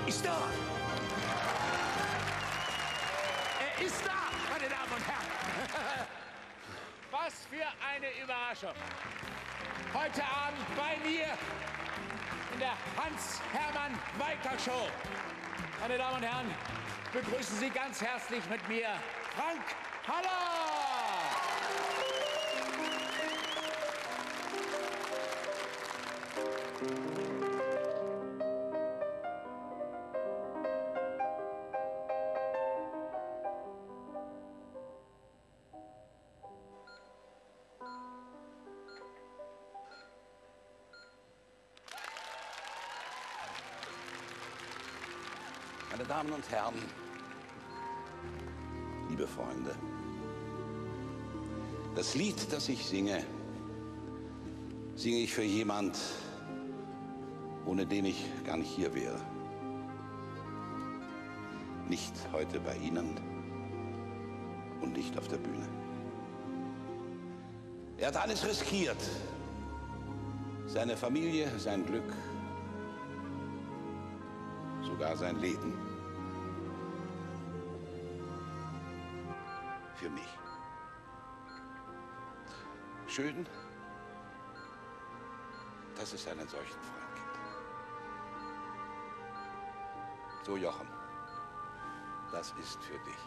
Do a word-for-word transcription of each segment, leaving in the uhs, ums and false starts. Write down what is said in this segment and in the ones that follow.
ist da. Er ist da, meine Damen und Herren. Was für eine Überraschung. Heute Abend bei mir in der Hans-Hermann-Walter-Show. Meine Damen und Herren, begrüßen Sie ganz herzlich mit mir Frank Haller. Meine Damen und Herren, liebe Freunde, das Lied, das ich singe, singe ich für jemand, ohne den ich gar nicht hier wäre. Nicht heute bei Ihnen und nicht auf der Bühne. Er hat alles riskiert, seine Familie, sein Glück, sogar sein Leben. Für mich. Schön, dass es einen solchen Freund gibt. So, Jochen, das ist für dich.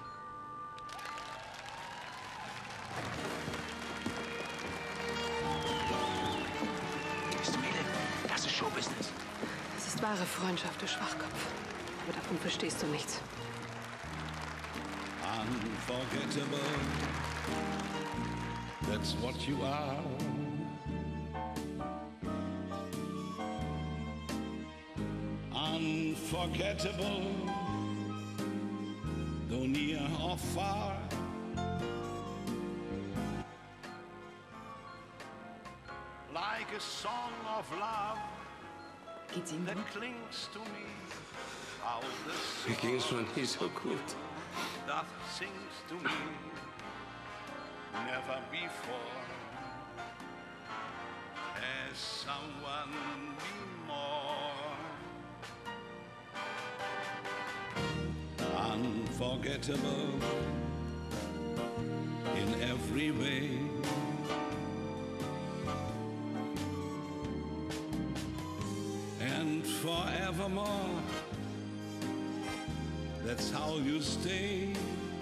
Smele, das ist Showbusiness. Das ist wahre Freundschaft, du Schwachkopf. Aber davon verstehst du nichts. Unforgettable, that's what you are. Unforgettable, though near or far. Like a song of love Geht's Ihnen that gut? clings to me. How the Mir ging es noch nie so gut. that sings to me, never before has someone been more unforgettable in every way. And forevermore, that's how you stay.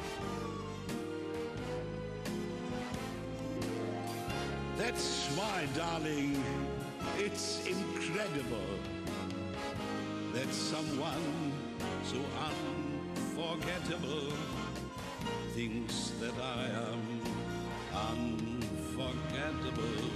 That's why, darling, it's incredible that someone so unforgettable thinks that I am unforgettable.